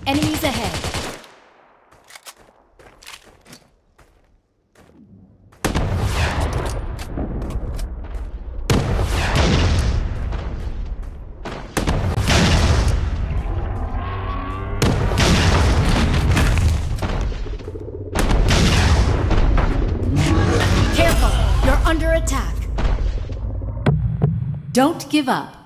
Enemies ahead. Careful, you're under attack. Don't give up.